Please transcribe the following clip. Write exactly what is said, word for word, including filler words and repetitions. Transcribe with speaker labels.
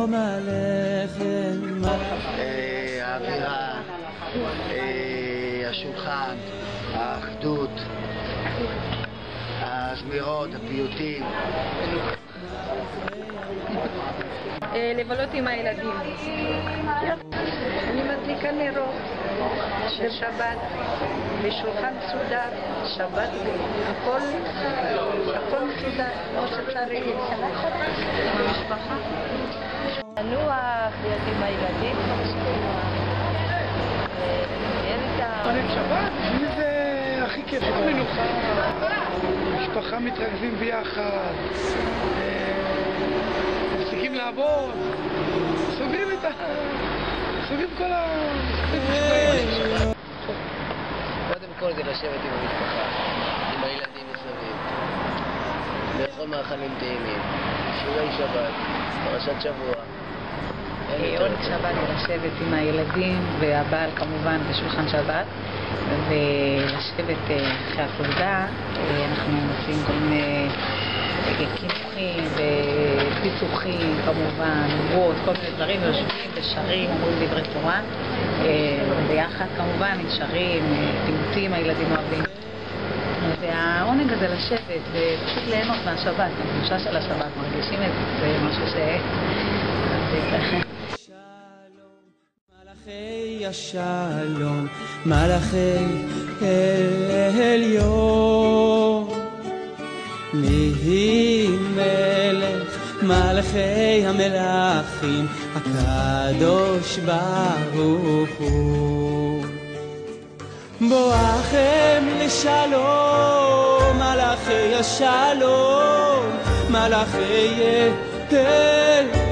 Speaker 1: שלום עליכם.
Speaker 2: האווירה, השולחן, האחדות, הזמירות, הפיוטים.
Speaker 3: לבלות עם הילדים. אני מדליקה נרות של שבת בשולחן מסודר, שבת, הכל הכל מסודר, כמו שצריך. המשפחה. לוח, להיות עם הילדים.
Speaker 4: עונג שבת, בשביל זה הכי כיף. מנוחה, משפחה מתרכזים ביחד, מפסיקים לעבוד, סוגרים את ה... סוגרים כל ה...
Speaker 2: קודם כל זה לשבת עם המשפחה, עם הילדים מסביב, לאכול מאכלים טעימים, שיעורי שבת, פרשת שבוע.
Speaker 5: עונג שבת לשבת עם הילדים והבעל כמובן בשולחן שבת, ולשבת אחרי הסעודה. אנחנו עושים כל מיני קינוחים ופיצוחים כמובן, עוגות, כל מיני דברים, יושבים ושרים, אומרים דברי תורה, ביחד כמובן, שרים, פיוטים, הילדים אוהבים. והעונג הזה לשבת ופשוט ליהנות מהשבת, הקדושה של השבת, מרגישים את זה, זה משהו ש...
Speaker 1: מלאכי השלום, מלאכי עליון, מי מלך מלאכי המלאכים, הקדוש ברוך הוא. בואכם לשלום, מלאכי השלום, מלאכי עליון.